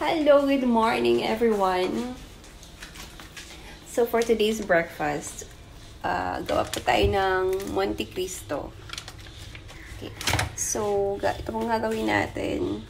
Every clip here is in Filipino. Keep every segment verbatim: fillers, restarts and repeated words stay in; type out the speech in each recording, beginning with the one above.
Hello, good morning everyone. So for today's breakfast, uh, gawa po tayo ng Monte Cristo. Okay. So, ito pong gagawin natin.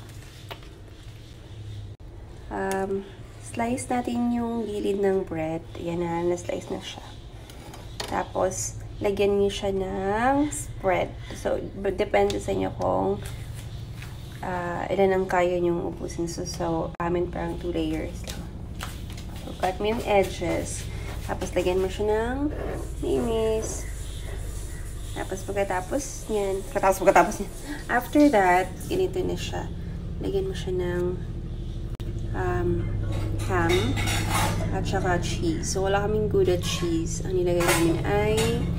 Um, slice natin yung gilid ng bread. Ayan na, na-slice na siya. Tapos, lagyan niyo siya ng spread. So, depende sa inyo kung Uh, ilan ang kaya nyong ubusin. So, so amin parang two layers lang. So, cut mo yung edges. Tapos, lagyan mo siya ng mayonnaise. Tapos, pagkatapos niyan, pagkatapos, pagkatapos niyan, after that, ganito na siya. Lagyan mo siya ng um, ham at saka cheese. So, wala kaming Gouda cheese. Ang nilagay namin ay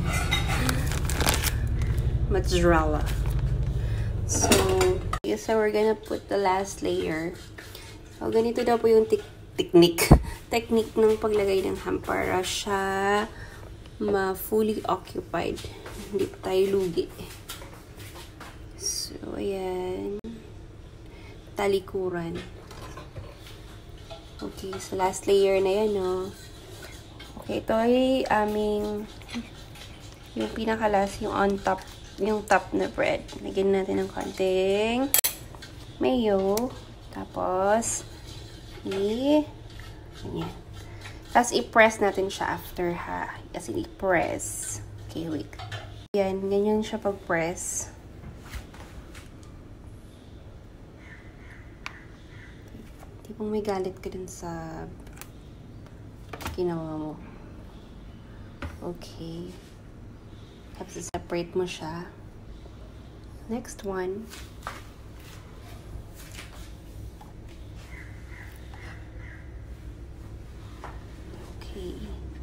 mozzarella. So, yes, so we're gonna put the last layer. So, ganito daw po yung technique. Technique ng paglagay ng ham para siya ma-fully occupied. Hindi tayo lugi. So, ayan. Talikuran. Okay, so last layer na yan, no? Okay, ito ay aming yung pinakalas, yung on top yung top na bread. Lagyan natin ng konting mayo. Tapos, i ganyan. Tapos, i-press natin siya after, ha? Kasi i-press. Okay, wait. Yan, ganyan siya pag-press. Tipong may galit ka dun sa ginawa mo. Okay. Tapos, separate mo siya. Next one. Okay.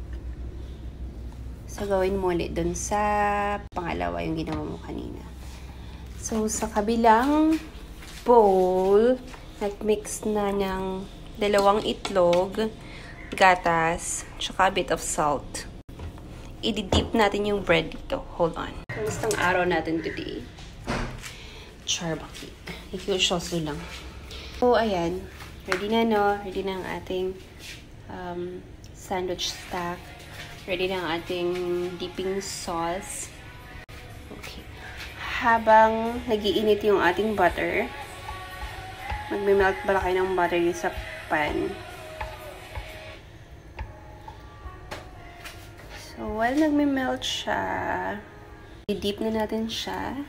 So, gawin mo ulit dun sa pangalawa yung ginawa mo kanina. So, sa kabilang bowl, nag-mix na ng dalawang itlog, gatas, tsaka a bit of salt. I-dip natin yung bread dito. Hold on. Kamustang araw natin today. Charbaki. Ikiusyoso lang. So, ayan. Ready na, no? Ready na ang ating um, sandwich stack. Ready na ang ating dipping sauce. Okay. Habang nagiinit yung ating butter, magme-melt bala kayo ng butter yung sa pan. So, while nagme-melt siya, i-dip na natin siya.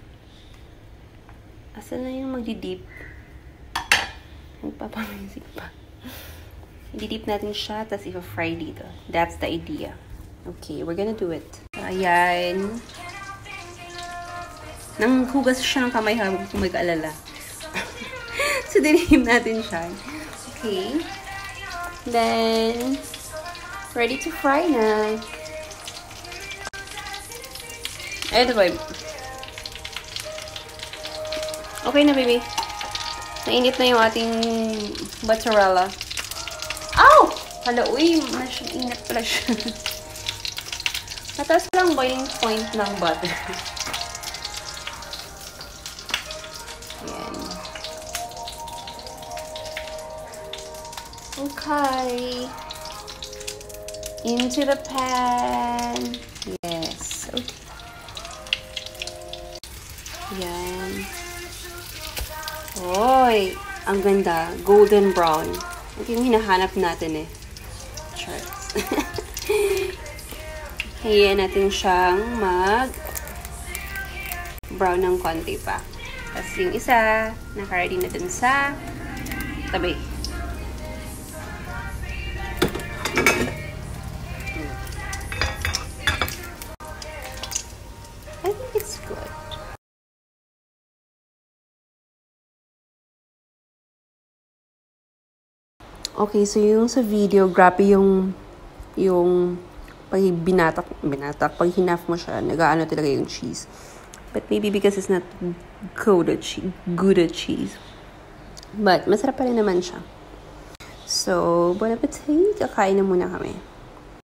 Asan na yung magdi-dip? Nagpapamisik pa. I-dip natin siya, tapos i-fry dito. That's the idea. Okay, we're gonna do it. Ayan. Nang hugas siya ng kamay habang kung may kaalala. So, dinihim natin siya. Okay. Then, ready to fry na. Ito ba? Okay na, baby. Nainit na yung ating mozzarella. Ow! Hala, uy, masyadong init pala siya. Mataas lang boiling point ng butter. Ayan. Okay. Into the pan. Yes. Okay. Yan. Oy, ang ganda. Golden brown. Ito yung hinahanap natin eh. Charts. Hayaan natin siyang mag brown ng konti pa. Tapos yung isa, naka-ready na dun sa tabi. I think it's good. Okay, so yung sa video, grabe yung yung pag binatak, binatak, pag hinaf mo siya, nag-aano talaga yung cheese. But maybe because it's not Gouda cheese, Gouda cheese. But masarap pa rin naman siya. So, bon appetit. Kakain na muna kami.